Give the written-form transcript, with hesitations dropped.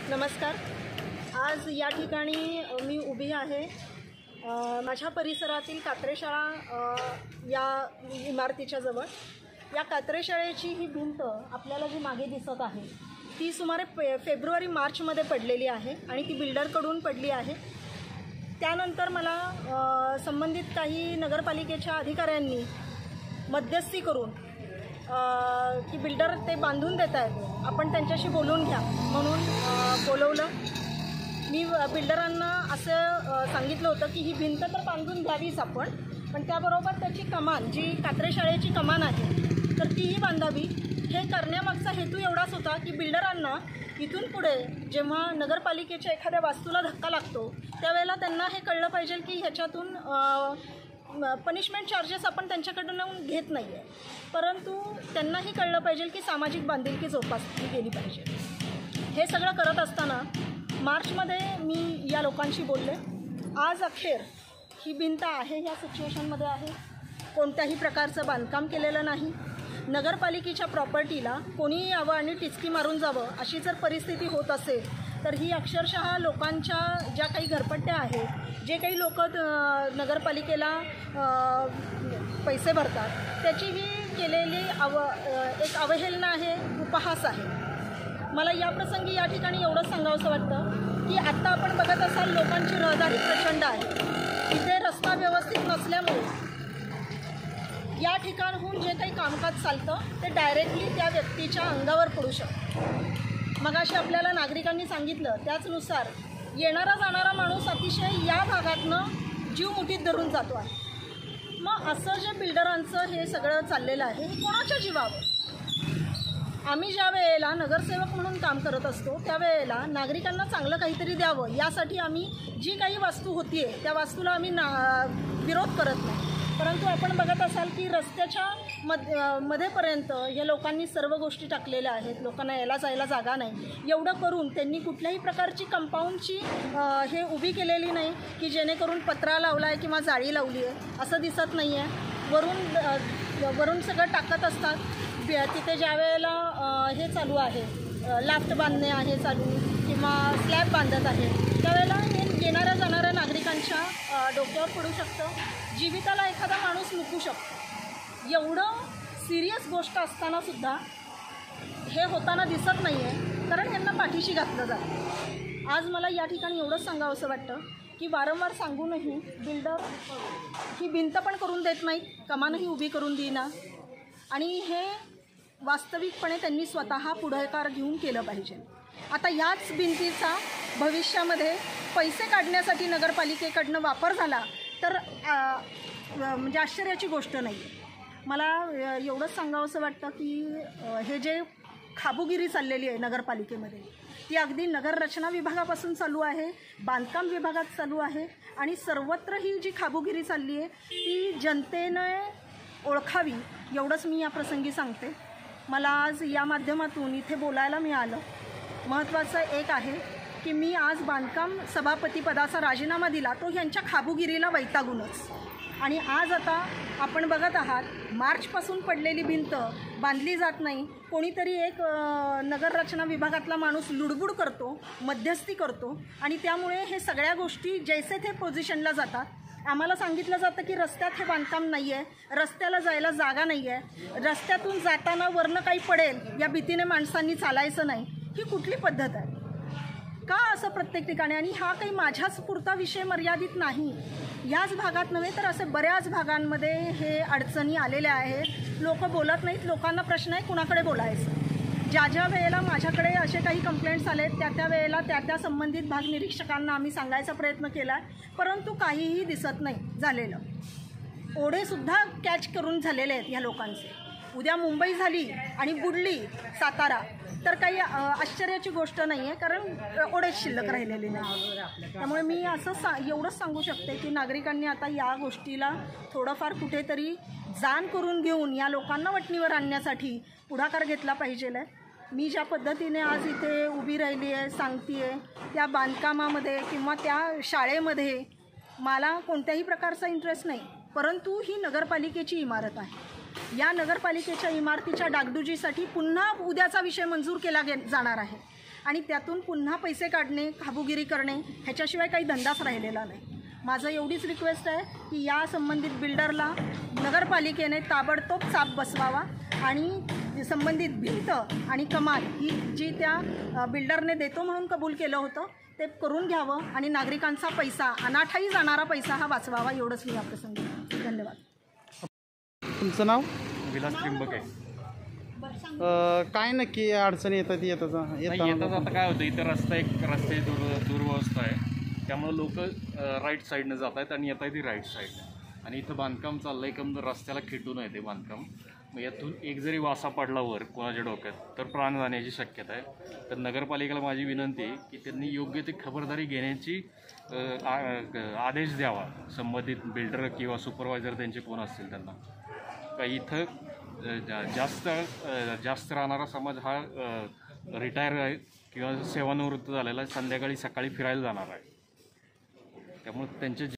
नमस्कार। आज या ठिकाणी मी उभी आहे माझ्या परिसरातील कात्रे शाळा या इमारतीच्या जवळ। या कात्रे शाळेची ही भिंत आपल्याला जी मागे दिसत आहे ती सुमारे फेब्रुवारी मार्चमध्ये पडलेली आहे आणि ती बिल्डरकडून पडली आहे। त्यानंतर मला संबंधित काही नगरपालिकेच्या अधिकाऱ्यांनी मध्यस्थी करून की बिल्डर ते बांधून देत आहेत, आपण त्यांच्याशी बोलून घ्या म्हणून बोलवलं। मी बिल्डरांना असं सांगितलं होतं की ही भिंत तर बांधून घ्यावीच आपण, पण त्याबरोबर त्याची कमान जी कात्रे शाळेची कमान आहे तर तीही बांधावी। हे करण्यामागचा हेतू एवढाच होता की बिल्डरांना इथून पुढे जेव्हा नगरपालिकेच्या एखाद्या वास्तूला धक्का लागतो त्यावेळेला त्यांना हे कळलं पाहिजे की ह्याच्यातून पनिशमेंट चार्जेस आपण त्यांच्याकडून घेत नाही आहे, परंतु त्यांनाही कळलं पाहिजे की सामाजिक बांधिलकी जोपासली गेली पाहिजे। हे सगळं करत असताना मार्चमध्ये मी या लोकांशी बोलले। आज अखेर ही भिंत आहे ह्या सिच्युएशनमध्ये आहे, कोणत्याही प्रकारचं बांधकाम केलेलं नाही। नगरपालिकेच्या प्रॉपर्टीला कोणीही यावं आणि टिचकी मारून जावं अशी जर परिस्थिती होत असेल तर ही अक्षरशः लोकांच्या ज्या काही घरपट्ट्या आहेत, जे काही लोक नगरपालिकेला पैसे भरतात त्याची ही केलेली एक अवहेलना आहे, उपहास आहे। मला या प्रसंगी या ठिकाणी एवढंच सांगावंसं वाटतं की आत्ता आपण बघत असाल लोकांची रहदारी प्रचंड आहे। इथे रस्ता व्यवस्थित नसल्यामुळे या ठिकाणहून जे काही कामकाज चालतं ते डायरेक्टली त्या व्यक्तीच्या अंगावर पडू शकतं। मगाशी आपल्याला नागरिकांनी सांगितलं त्याचनुसार येणारा जाणारा माणूस अतिशय या भागातनं जीव मुठीत धरून जातो आहे। मग असं जे बिल्डरांचं हे सगळं चाललेलं आहे हे कोणाच्या जीवावर? आम्ही ज्या वेळेला नगरसेवक म्हणून काम करत असतो त्यावेळेला नागरिकांना चांगलं काहीतरी द्यावं यासाठी आम्ही जी काही वास्तू होती आहे त्या वास्तूला आम्ही विरोध करत नाही, परंतु आपण बघत असाल की रस्त्याच्या मध्येपर्यंत या लोकांनी सर्व गोष्टी टाकलेल्या आहेत, लोकांना यायला जायला जागा नाही। एवढं करून त्यांनी कुठल्याही प्रकारची कंपाऊंडची हे उभी केलेली नाही की जेणेकरून पत्रा लावला आहे किंवा जाळी लावली आहे असं दिसत नाही आहे। वरून सगळं टाकत असतात। तिथे ज्या वेळेला हे चालू आहे लाफ्ट बांधणे आहे चालू किंवा स्लॅब बांधत आहे त्यावेळेला हे येणाऱ्या जाणाऱ्या नागरिकांच्या डोक्यावर पडू शकतं, जीविताला एखादा माणूस मुकू शकतो। एवढं सिरियस गोष्ट असतानासुद्धा हे होताना दिसत नाही आहे, कारण यांना पाठीशी घातलं जातं। आज मला या ठिकाणी एवढंच सांगावंसं वाटतं की वारंवार सांगूनही बिल्डर ही भिंत पण करून देत नाहीत, कमानही उभी करून देईना, आणि हे वास्तविकपणे त्यांनी स्वतः पुढाकार घेऊन केलं पाहिजे। आता याच भिंतीचा भविष्यामध्ये पैसे काढण्यासाठी नगरपालिकेकडनं वापर झाला तर म्हणजे आश्चर्याची गोष्ट नाही आहे। मला एवढंच सांगावंसं वाटतं की हे जे खाबुगिरी चाललेली आहे नगरपालिकेमध्ये ती अगदी नगररचना विभागापासून चालू आहे, बांधकाम विभागात चालू आहे, आणि सर्वत्र ही जी खाबुगिरी चालली आहे ती जनतेने ओळखावी एवढंच मी या प्रसंगी सांगते। मला आज या माध्यमातून इथे बोलायला मिळालं। महत्त्वाचं एक आहे की मी आज बांधकाम सभापतीपदाचा राजीनामा दिला तो ह्यांच्या खाबुगिरीला वैतागूनच, आणि आज आता आपण बघत आहात मार्चपासून पडलेली भिंत बांधली जात नाही। कोणीतरी एक नगररचना विभागातला माणूस लुडबुड करतो, मध्यस्थी करतो, आणि त्यामुळे हे सगळ्या गोष्टी जैसे ते पोझिशनला जातात। आम्हाला सांगितलं जातं की रस्त्यात हे बांधकाम नाही आहे, रस्त्याला जायला जागा नाही आहे, रस्त्यातून जाताना वरनं काही पडेल या भीतीने माणसांनी चालायचं नाही। ही कुठली पद्धत आहे का असं प्रत्येक ठिकाणी? आणि हा काही माझ्याच पुरता विषय मर्यादित नाही, याच भागात नव्हे तर असे बऱ्याच भागांमध्ये हे अडचणी आलेल्या आहेत। लोक बोलत नाहीत, लोकांना प्रश्न आहे कुणाकडे बोलायचं। ज्या वेळेला माझ्याकडे असे काही कंप्लेंट्स आले त्या वेळेला त्या संबंधित भाग निरीक्षकांना आम्ही सांगायचा प्रयत्न केला, परंतु काहीही दिसत नाही झालेलं। ओढेसुद्धा कॅच करून झालेले आहेत ह्या लोकांचे। उद्या मुंबई झाली आणि बुडली सातारा तर काही आश्चर्याची गोष्ट नाही आहे, कारण ओढेच शिल्लक राहिलेली नाही। त्यामुळे मी असं एवढंच सांगू शकते की नागरिकांनी आता या गोष्टीला थोडंफार कुठेतरी जाण करून घेऊन या लोकांना वठणीवर आणण्यासाठी पुढाकार घेतला पाहिजे। मी ज्या पद्धतीने आज इथे उभी राहिली आहे सांगते आहे त्या बांधकामामध्ये किंवा त्या शाळेमध्ये मला कोणत्याही प्रकारचा इंटरेस्ट नाही, परंतु ही नगरपालिकेची इमारत आहे। या नगरपालिकेच्या इमारतीच्या डागडुजीसाठी पुन्हा उद्याचा विषय मंजूर केला जाणार आहे आणि त्यातून पुन्हा पैसे काढणे, खाबुगिरी करणे ह्याच्याशिवाय काही धंदाच राहिलेला नाही. माझं एवढीच रिक्वेस्ट आहे की या संबंधित बिल्डरला नगरपालिकेने ताबडतोब चाप बसवावा आणि संबंधित भिंत आणि कमाल ही जी त्या बिल्डरने देतो म्हणून कबूल केलं होतं ते करून घ्यावं आणि नागरिकांचा पैसा, अनाठाई जाणारा पैसा हा वाचवावा, एवढंच मी याप्रसंगी. धन्यवाद. तुमचं नाव? विलास त्रिंबक आहे. काय नक्की अडचणी येतात येतात आता काय होतं, इथं रस्ते दुर्व्यवस्था आहे, त्यामुळं लोक राईट साईडनं जात आहेत आणि येत आहेत ती राईट साईडनं. आणि इथं बांधकाम चाललं आहे, कम रस्त्याला खिटून आहे ते बांधकाम. मग यातून एक जरी वासा पडला वर कोणाच्या डोक्यात तर प्राण जाण्याची शक्यता आहे. तर नगरपालिकेला माझी विनंती आहे की त्यांनी योग्य ती खबरदारी घेण्याची आदेश द्यावा संबंधित बिल्डर किंवा सुपरवायझर त्यांचे कोण असतील त्यांना. का इथं जास्त राहणारा समाज हा रिटायर आहे किंवा सेवानिवृत्त झालेला संध्याकाळी सकाळी फिरायला जाणार आहे. त्यामुळे त्यांचे